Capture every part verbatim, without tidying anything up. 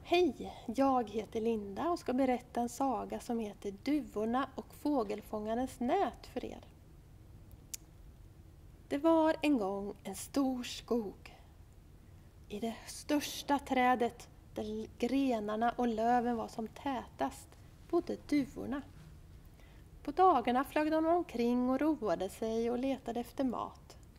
Hej, jag heter Linda och ska berätta en saga som heter Duvorna och fågelfångarens nät för er. Det var en gång en stor skog. I det största trädet, där grenarna och löven var som tätast, bodde duvorna. På dagarna flög de omkring och roade sig och letade efter mat.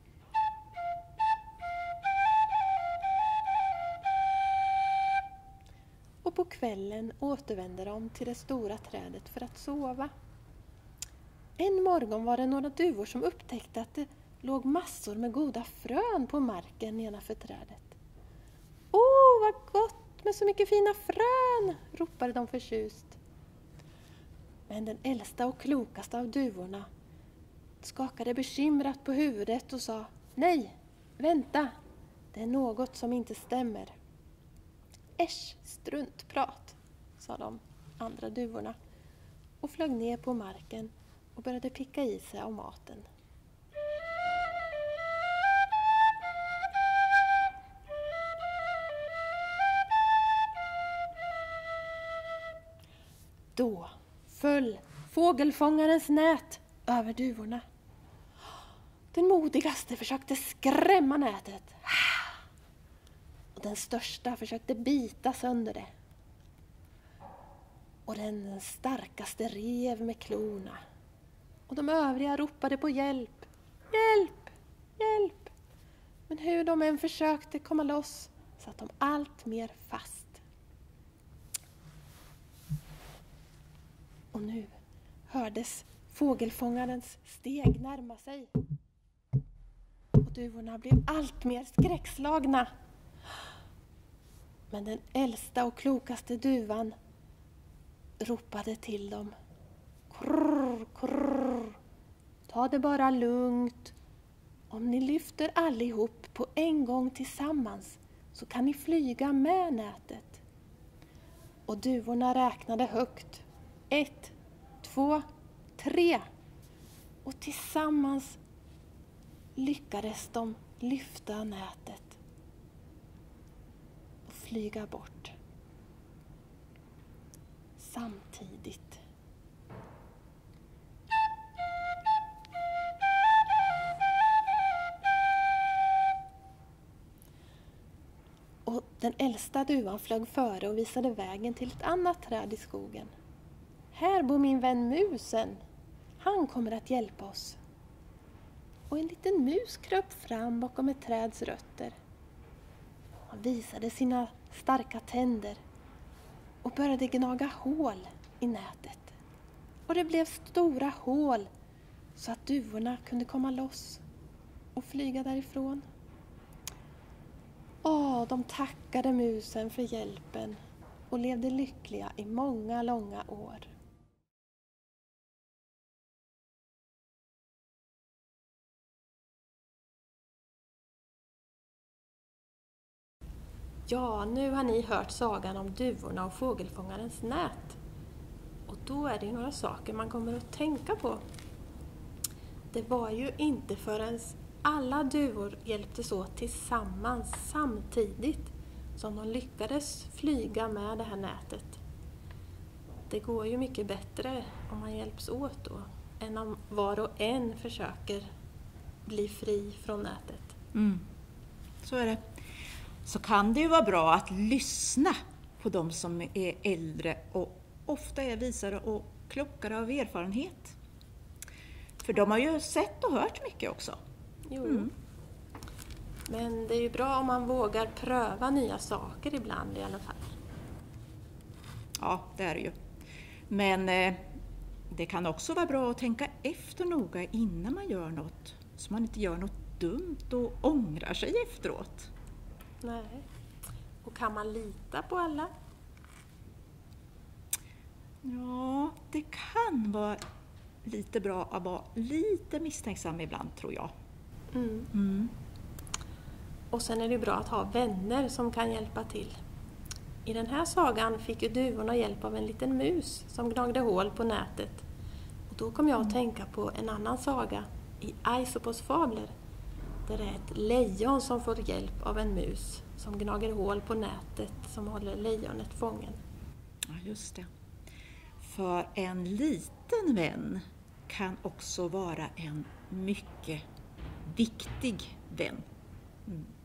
Och på kvällen återvände de till det stora trädet för att sova. En morgon var det några duvor som upptäckte att det låg massor med goda frön på marken nedanför trädet. Åh, vad gott med så mycket fina frön, ropade de förtjust. Men den äldsta och klokaste av duvorna skakade bekymrat på huvudet och sa: nej, vänta, det är något som inte stämmer. Äsch, struntprat, sa de andra duvorna och flög ner på marken och började picka i sig av maten. Då föll fågelfångarens nät över duvorna. Den modigaste försökte skrämma nätet. Och den största försökte bita sönder det. Och den starkaste rev med klorna. Och de övriga ropade på hjälp. Hjälp! Hjälp! Men hur de än försökte komma loss satt de allt mer fast. Och nu hördes fågelfångarens steg närma sig. Och duvorna blev allt mer skräckslagna. Men den äldsta och klokaste duvan ropade till dem. Krrr, krrr. Ta det bara lugnt. Om ni lyfter allihop på en gång tillsammans så kan ni flyga med nätet. Och duvorna räknade högt. Ett, två, tre. Och tillsammans lyckades de lyfta nätet och flyga bort. Samtidigt. Och den äldsta duvan flög före och visade vägen till ett annat träd i skogen. Här bor min vän musen. Han kommer att hjälpa oss. Och en liten mus kröp fram bakom ett träds rötter. Han visade sina starka tänder och började gnaga hål i nätet. Och det blev stora hål så att duvorna kunde komma loss och flyga därifrån. Åh, de tackade musen för hjälpen och levde lyckliga i många långa år. Ja, nu har ni hört sagan om duvorna och fågelfångarens nät. Och då är det några saker man kommer att tänka på. Det var ju inte förrän alla duvor hjälptes åt tillsammans samtidigt som de lyckades flyga med det här nätet. Det går ju mycket bättre om man hjälps åt då än om var och en försöker bli fri från nätet. Mm. Så är det. Så kan det ju vara bra att lyssna på de som är äldre och ofta är visare och klokare av erfarenhet. För de har ju sett och hört mycket också. Jo. Mm. Men det är ju bra om man vågar pröva nya saker ibland i alla fall. Ja, det är det ju. Men eh, det kan också vara bra att tänka efter noga innan man gör något. Så man inte gör något dumt och ångrar sig efteråt. Nej. Och kan man lita på alla? Ja, det kan vara lite bra att vara lite misstänksam ibland, tror jag. Mm. Mm. Och sen är det bra att ha vänner som kan hjälpa till. I den här sagan fick ju duvorna hjälp av en liten mus som gnagde hål på nätet. Och då kom jag att tänka på en annan saga i Aesopos fabler. där är ett lejon som får hjälp av en mus som gnager hål på nätet som håller lejonet fången. Ja, just det. För en liten vän kan också vara en mycket viktig vän. Mm.